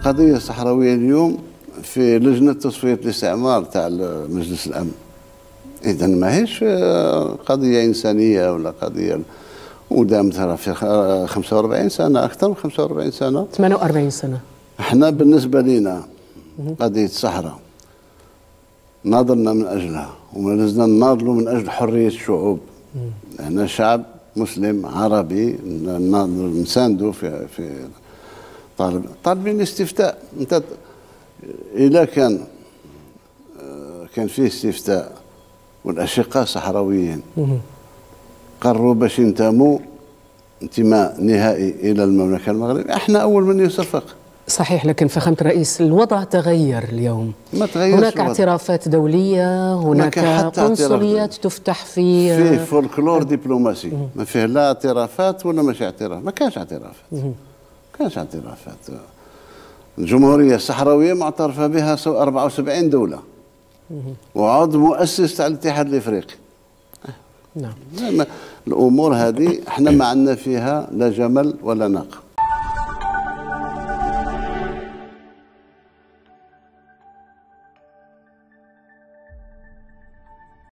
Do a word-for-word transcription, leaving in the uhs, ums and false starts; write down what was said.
القضية الصحراوية اليوم في لجنة تصفية الاستعمار تاع مجلس الأمن. إذا ماهيش قضية إنسانية ولا قضية، ودامتها في خمسة وأربعين سنة، أكثر من خمسة وأربعين سنة، ثمانية وأربعين سنة. احنا بالنسبة لنا قضية الصحراء ناضلنا من أجلها، وما لزلنا نناضلوا من أجل حرية الشعوب. احنا شعب مسلم عربي نساندوا في في طالب طالبين استفتاء. انت إذا كان كان فيه استفتاء والأشقاء صحراويين قرروا باش ينتموا انتماء نهائي إلى المملكة المغربية، احنا أول من يصفق. صحيح، لكن فخامة الرئيس الوضع تغير اليوم. ما تغيرش. هناك اعترافات دولية، هناك قنصليات تفتح في في فولكلور دبلوماسي، ما فيه لا اعترافات ولا ماشي اعتراف، ما كانش اعترافات. ما كانش اعترافات. الجمهورية الصحراوية معترفة بها أربعة وسبعين دولة، وعضو مؤسس تاع الاتحاد الافريقي. نعم. الامور هذه احنا ما عندنا فيها لا جمل ولا ناقه.